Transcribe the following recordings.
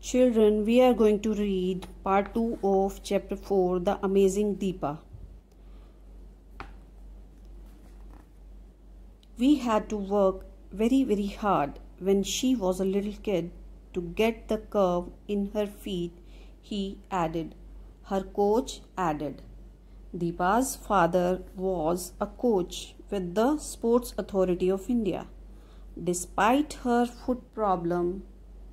Children, we are going to read part 2 of chapter 4, The Amazing Deepa. We had to work very hard when she was a little kid to get the curve in her feet, he added. Her coach added. Deepa's father was a coach with the Sports Authority of India. Despite her foot problem,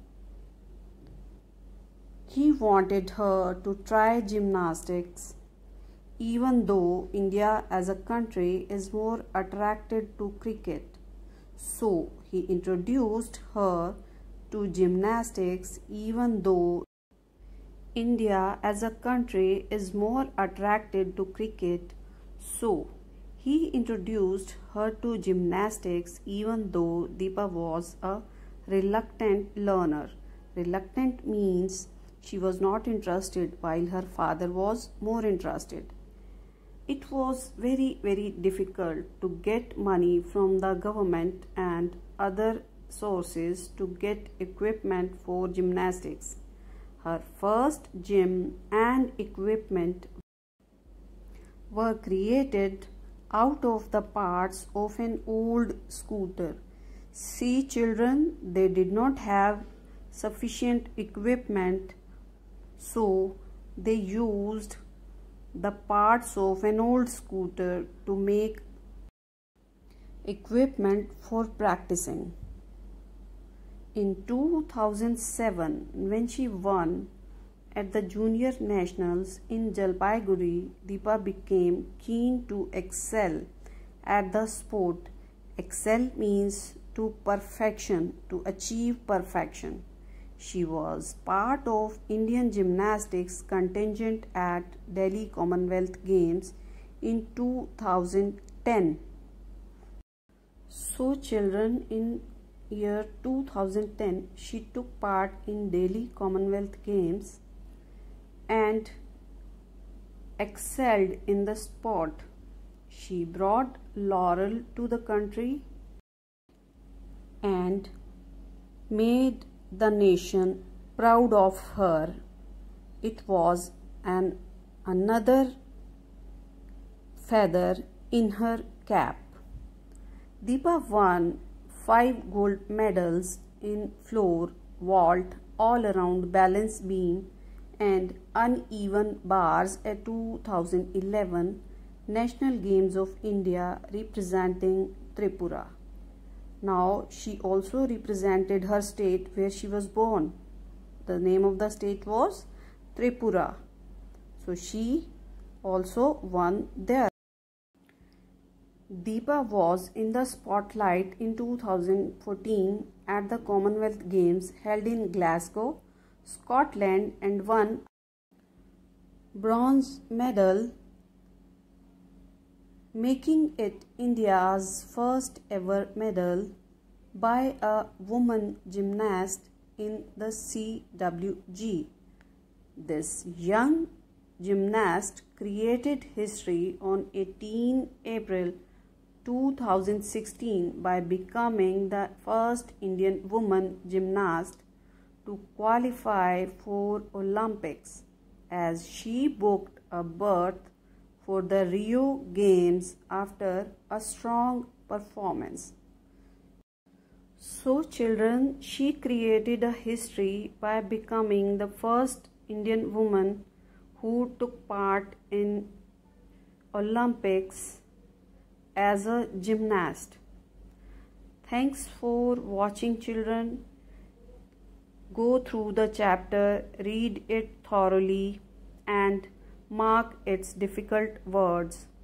he wanted her to try gymnastics, even though India as a country is more attracted to cricket. So he introduced her to gymnastics, even though India as a country is more attracted to cricket. So he introduced her to gymnastics, even though Deepa was a reluctant learner. Reluctant means she was not interested while her father was more interested. It was very difficult to get money from the government and other sources to get equipment for gymnastics. Her first gym and equipment were created out of the parts of an old scooter. See, children, they did not have sufficient equipment, so they used the parts of an old scooter to make equipment for practicing. In 2007, when she won at the Junior Nationals in Jalpaiguri, Deepa became keen to excel at the sport. Excel means to perfection, to achieve perfection. She was part of Indian gymnastics contingent at Delhi Commonwealth Games in 2010. So children, in year 2010, she took part in Delhi Commonwealth Games and excelled in the sport. She brought laurel to the country and made the nation proud of her. It was another feather in her cap. Deepa won 5 gold medals in floor, vault, all-around balance beam and uneven bars at 2011 National Games of India representing Tripura. Now she also represented her state where she was born. The name of the state was Tripura. So she also won there. Deepa was in the spotlight in 2014 at the Commonwealth Games held in Glasgow, Scotland, and won bronze medal, making it India's first ever medal by a woman gymnast in the CWG. This young gymnast created history on 18 April 2016 by becoming the first Indian woman gymnast to qualify for Olympics, as she booked a berth for the Rio Games after a strong performance. So children, she created a history by becoming the first Indian woman who took part in Olympics as a gymnast. Thanks for watching, children. Go through the chapter, read it thoroughly and mark its difficult words.